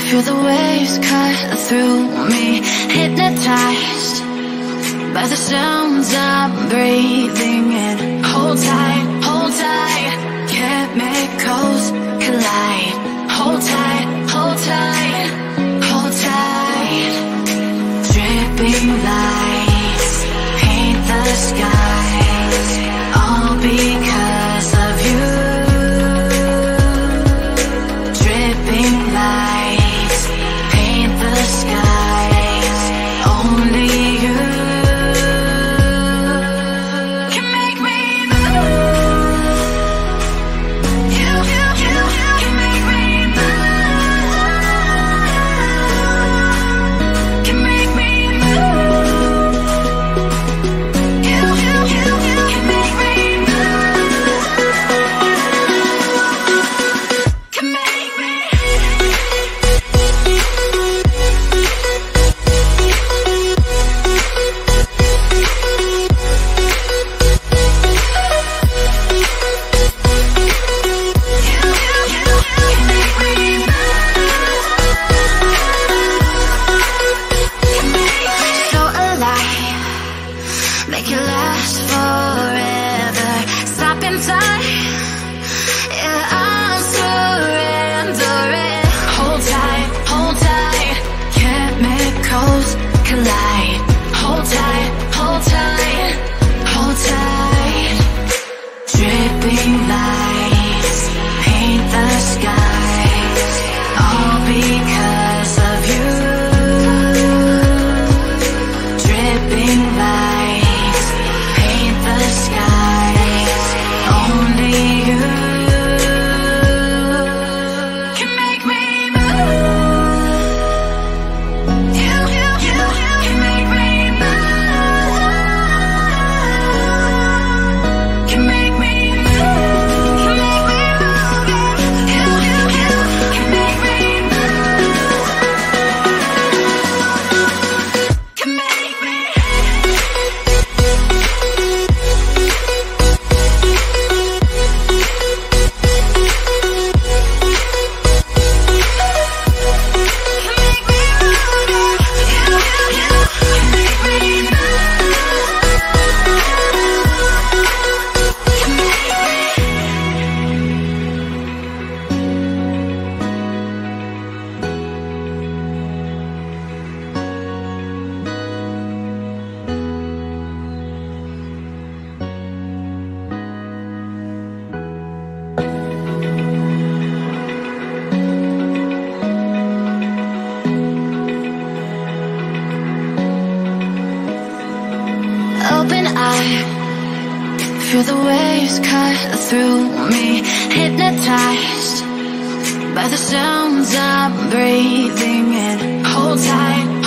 Feel the waves cut through me, hypnotized by the sounds I'm breathing in. Hold tight, chemicals collide. Hold tight, hold tight, hold tight. Dripping lights paint the skies, all because of you. Dripping lights paint the skies, only you can make me move. You can make me move. Can make me move. You can make me move. Can make me. So alive, make it last forever. Stop in time, yeah, I'm surrendering. Hold tight, chemicals collide. Hold tight, hold tight, hold tight. Dripping lights paint the skies, all because of you. Dripping lights paint the skies, only you can make me move. You can make me move. Can make me move. Can make me move. You can make me move. Can make me. Open eye, feel the waves cut through me, hypnotized by the sounds I'm breathing in. Hold tight,